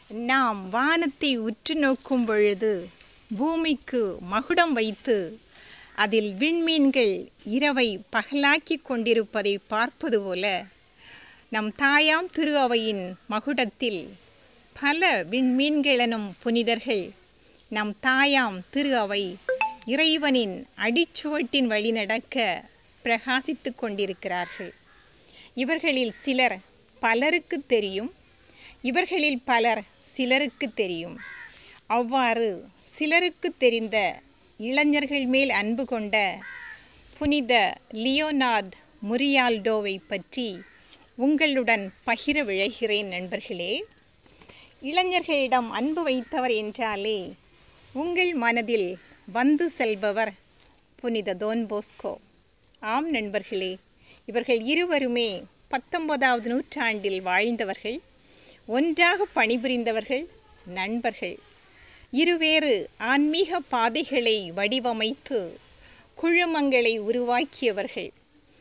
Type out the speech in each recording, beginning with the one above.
நாம் வானத்தை உற்று நோக்கும் பொழுது பூமிக்கு மகுடம் வைத்து அதில் விண்மீன்கள் இரவை பகலாக்கி கொண்டிருப்பதை பார்ப்பது போல நம் தாயாம் திரு அவையின் மகுடத்தில் பல விண்மீன்களெனும் புனிதர்கள் நம் தாயாம் திரு அவை இறைவனின் அடிச்சுவட்டின் வழி நடக்க பிரகாசித்து கொண்டிருக்கிறார்கள். இவர்களில் சிலர் பலருக்கு தெரியும், இவர்களில் பலர் சிலருக்கு தெரியும். அவ்வாறு சிலருக்கு தெரிந்த இளைஞர்கள் மேல் அன்பு கொண்ட புனித லியோனார்ட் முரியால்டோவை பற்றி உங்களுடன் பகிர விழைகிறேன். நண்பர்களே, இளைஞர்களிடம் அன்பு வைத்தவர் என்றாலே உங்கள் மனதில் வந்து செல்பவர் புனித டோன் போஸ்கோ. ஆம் நண்பர்களே, இவர்கள் இருவருமே 19வது நூற்றாண்டில் வாழ்ந்தவர்கள், ஒன்றாக பணிபுரிந்தவர்கள், நண்பர்கள். இருவேறு ஆன்மீக பாதைகளை வடிவமைத்து குழுமங்களை உருவாக்கியவர்கள்.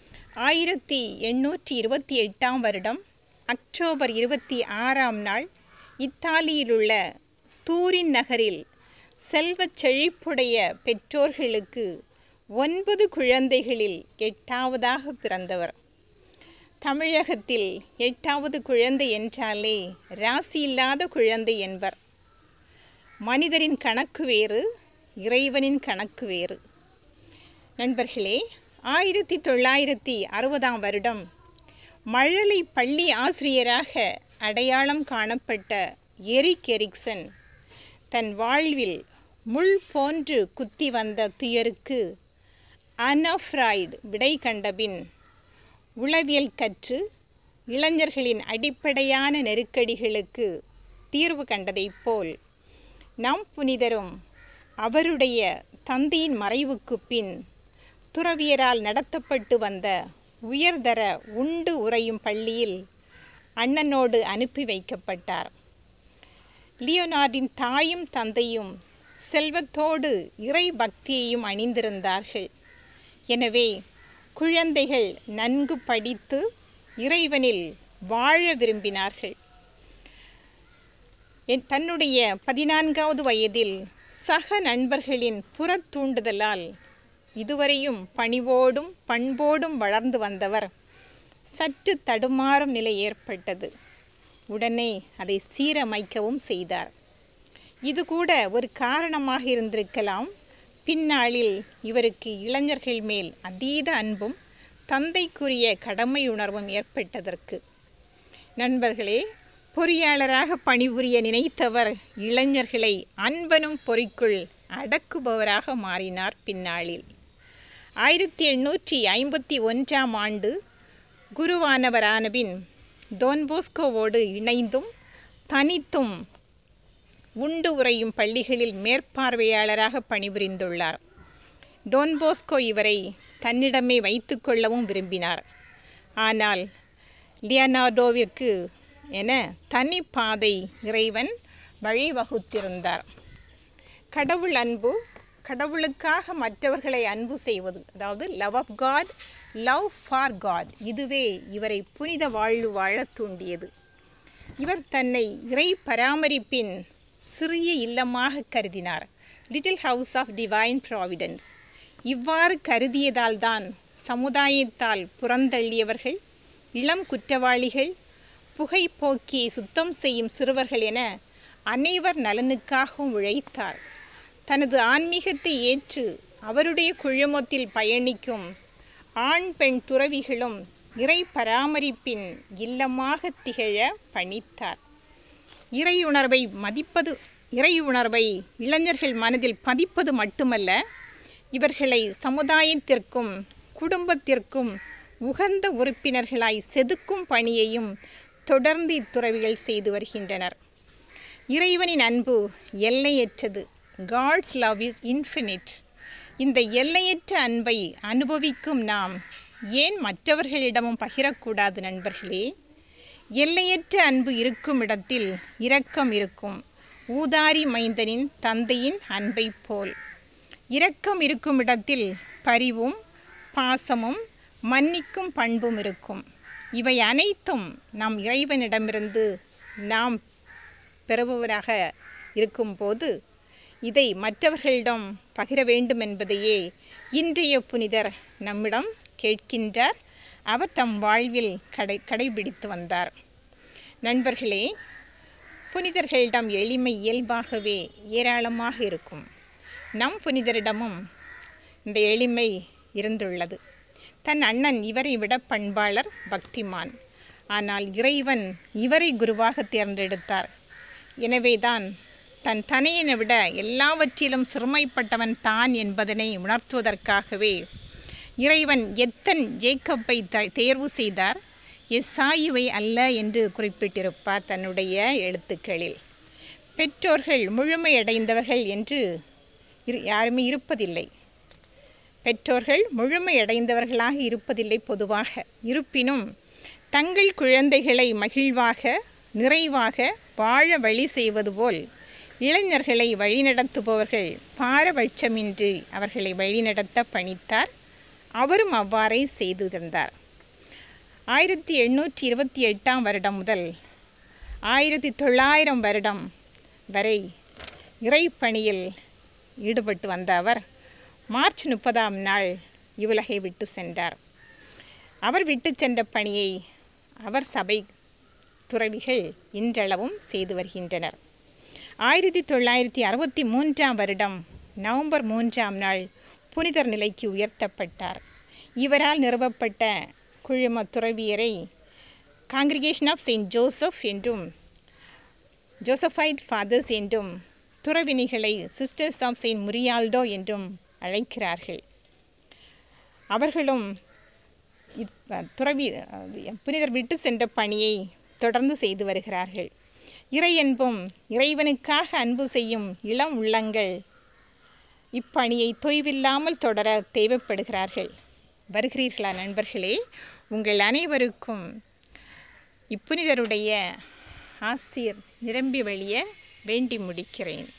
1828ஆம் வருடம் அக்டோபர் 26ஆம் நாள் இத்தாலியிலுள்ள தூரின் நகரில் செல்வச் செழிப்புடைய பெற்றோர்களுக்கு 9 குழந்தைகளில் 8வதாக பிறந்தவர். தமிழகத்தில் 8வது குழந்தை என்றாலே ராசி இல்லாத குழந்தை என்பர். மனிதரின் கணக்கு வேறு, இறைவனின் கணக்கு வேறு. நண்பர்களே, 1960ஆம் வருடம் மழலை பள்ளி ஆசிரியராக அடையாளம் காணப்பட்ட எரிக் எரிக்சன் தன் வாழ்வில் முள் போன்று குத்தி வந்த துயருக்கு அன்னா ஃப்ராய்ட் விடை கண்டபின் உளவியல் கற்று இளைஞர்களின் அடிப்படையான நெருக்கடிகளுக்கு தீர்வு கண்டதைப் போல் நம் புனிதரும் அவருடைய தந்தையின் மறைவுக்கு பின் துறவியரால் நடத்தப்பட்டு வந்த உயர்தர உண்டு உறையும் பள்ளியில் அண்ணனோடு அனுப்பி வைக்கப்பட்டார். லியோனார்டின் தாயும் தந்தையும் செல்வத்தோடு இறை பக்தியையும் அணிந்திருந்தார்கள். எனவே குழந்தைகள் நன்கு படித்து இறைவனில் வாழ விரும்பினார்கள். தன்னுடைய 14வது வயதில் சக நண்பர்களின் புறத்தூண்டுதலால் இதுவரையும் பணிவோடும் பண்போடும் வளர்ந்து வந்தவர் சற்று தடுமாறும் நிலை ஏற்பட்டது. உடனே அதை சீரமைக்கவும் செய்தார். இது கூட ஒரு காரணமாக இருந்திருக்கலாம். பின்னாளில் இவருக்கு இளைஞர்கள் மேல் அதீத அன்பும் தந்தைக்குரிய கடமையுணர்வும் ஏற்பட்டதற்கு. நண்பர்களே, பொறியாளராக பணிபுரிய நினைத்தவர் இளைஞர்களை அன்பனும் பொறிக்குள் அடக்குபவராக மாறினார். பின்னாளில் 1851ஆம் ஆண்டு குருவானவரானபின் டோன் போஸ்கோவோடு இணைந்தும் தனித்தும் உண்டு உறையும் பள்ளிகளில் மேற்பார்வையாளராக பணிபுரிந்துள்ளார். டோன் போஸ்கோ இவரை தன்னிடமே வைத்து கொள்ளவும் விரும்பினார். ஆனால் லியோனார்டோவிற்கு என தனி பாதை இறைவன் வழிவகுத்திருந்தார். கடவுள் அன்பு, கடவுளுக்காக மற்றவர்களை அன்பு செய்வது, அதாவது love of God, love for God, இதுவே இவரை புனித வாழ்வு வாழ தூண்டியது. இவர் தன்னை இறை பராமரிப்பின் சிறிய இல்லமாக கருதினார், little house of divine providence. இவ்வாறு கருதியதால் தான் சமுதாயத்தால் புறந்தள்ளியவர்கள், இளம் குற்றவாளிகள், புகைப்போக்கியை சுத்தம் செய்யும் சிறுவர்கள் என அனைவர் நலனுக்காகவும் உழைத்தார். தனது ஆன்மீகத்தை ஏற்று அவருடைய குழுமத்தில் பயணிக்கும் ஆண் பெண் துறவிகளும் இறை பராமரிப்பின் இல்லமாக திகழ பணித்தார். இறையுணர்வை இளைஞர்கள் மனதில் பதிப்பது மட்டுமல்ல, இவர்களை சமுதாயத்திற்கும் குடும்பத்திற்கும் உகந்த உறுப்பினர்களாய் செதுக்கும் பணியையும் தொடர்ந்து இத்துறவிகள் செய்து வருகின்றனர். இறைவனின் அன்பு எல்லையற்றது. God's love is infinite. இந்த எல்லையற்ற அன்பை அனுபவிக்கும் நாம் ஏன் மற்றவர்களிடமும் பகிரக்கூடாது நண்பர்களே? எல்லையற்ற அன்பு இருக்கும் இடத்தில் இரக்கம் இருக்கும். ஊதாரி மைந்தனின் தந்தையின் அன்பை போல் இரக்கம் இருக்கும் இடத்தில் பரிவும் பாசமும் மன்னிக்கும் பண்பும் இருக்கும். இவை அனைத்தும் நம் இறைவனிடமிருந்து நாம் பெறுபவராக இருக்கும்போது இதை மற்றவர்களிடம் பகிர வேண்டும் என்பதையே இன்றைய புனிதர் நம்மிடம் கேட்கின்றார். அவர் தம் வாழ்வில் கடைபிடித்து வந்தார். நண்பர்களே, புனிதர்களிடம் எளிமை இயல்பாகவே ஏராளமாக இருக்கும். நம் புனிதரிடமும் இந்த எளிமை இருந்துள்ளது. தன் அண்ணன் இவரை விட பண்பாளர், பக்திமான். ஆனால் இறைவன் இவரை குருவாக தேர்ந்தெடுத்தார். எனவேதான் தன் தனையனை விட எல்லாவற்றிலும் சிறுமைப்பட்டவன் தான் என்பதனை உணர்த்துவதற்காகவே இறைவன் எத்தன் ஜேக்கப்பை தேர்வு செய்தார், எஸ்ஸாயுவை அல்ல என்று குறிப்பிட்டிருப்பார் தன்னுடைய எழுத்துக்களில். பெற்றோர்கள் முழுமையடைந்தவர்கள் என்று யாருமே இருப்பதில்லை. பெற்றோர்கள் முழுமையடைந்தவர்களாக இருப்பதில்லை பொதுவாக. இருப்பினும் தங்கள் குழந்தைகளை மகிழ்வாக நிறைவாக வாழ வழி செய்வது போல் இளைஞர்களை வழிநடத்துபவர்கள் பாரபட்சமின்றி அவர்களை வழிநடத்த பணித்தார். அவரும் அவ்வாறே செய்து தந்தார். 1828 வருடம் முதல் 1900 வருடம் வரை இறைப்பணியில் ஈடுபட்டு வந்த அவர் மார்ச் 30 நாள் இவ்வுலகை விட்டு சென்றார். அவர் விட்டு சென்ற பணியை அவர் சபை துறவிகள் இன்றளவும் செய்து வருகின்றனர். 1963 வருடம் நவம்பர் 3 நாள் புனிதர் நிலைக்கு உயர்த்தப்பட்டார். இவரால் நிறுவப்பட்ட குழும துறவியரை காங்கிரிகேஷன் ஆஃப் செயின்ட் ஜோசப் என்றும் ஜோசஃபைட் ஃபாதர்ஸ் என்றும் துறவினிகளை சிஸ்டர்ஸ் ஆஃப் செயின்ட் முரியால்டோ என்றும் அழைக்கிறார்கள். அவர்களும் புனிதர் விட்டு சென்ற பணியை தொடர்ந்து செய்து வருகிறார்கள். இறையன்பும் இறைவனுக்காக அன்பு செய்யும் இளம் உள்ளங்கள் இப்பணியை தொய்வில்லாமல் தொடர தேவைப்படுகிறார்கள். வருகிறீர்களா நண்பர்களே? உங்கள் அனைவருக்கும் இப்புனிதருடைய ஆசீர் நிரம்பி வழிய வேண்டி முடிக்கிறேன்.